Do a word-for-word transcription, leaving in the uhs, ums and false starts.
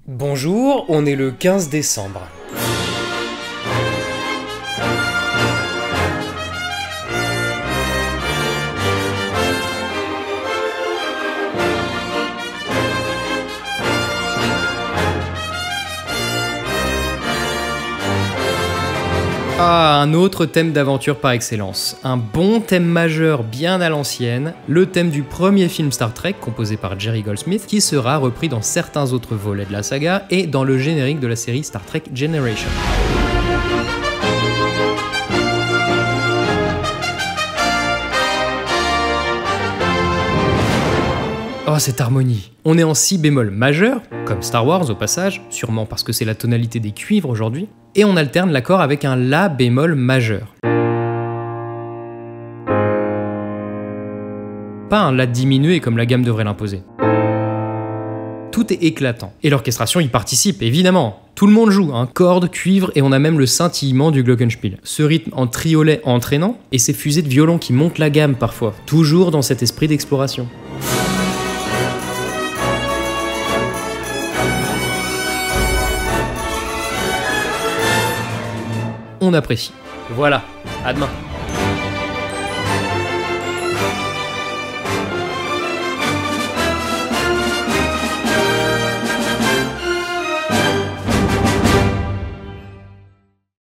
Bonjour, on est le quinze décembre. Ah, un autre thème d'aventure par excellence. Un bon thème majeur bien à l'ancienne, le thème du premier film Star Trek composé par Jerry Goldsmith, qui sera repris dans certains autres volets de la saga et dans le générique de la série Star Trek Generation. Oh, cette harmonie. On est en si bémol majeur, comme Star Wars au passage, sûrement parce que c'est la tonalité des cuivres aujourd'hui, et on alterne l'accord avec un La bémol majeur. Pas un La diminué comme la gamme devrait l'imposer. Tout est éclatant. Et l'orchestration y participe, évidemment. Tout le monde joue, hein, cordes, cuivre, et on a même le scintillement du glockenspiel. Ce rythme en triolet entraînant, et ces fusées de violon qui montent la gamme parfois, toujours dans cet esprit d'exploration. On apprécie. Voilà, à demain.